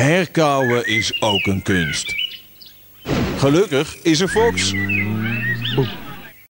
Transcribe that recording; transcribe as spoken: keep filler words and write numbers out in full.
Herkauwen is ook een kunst. Gelukkig is er Fox.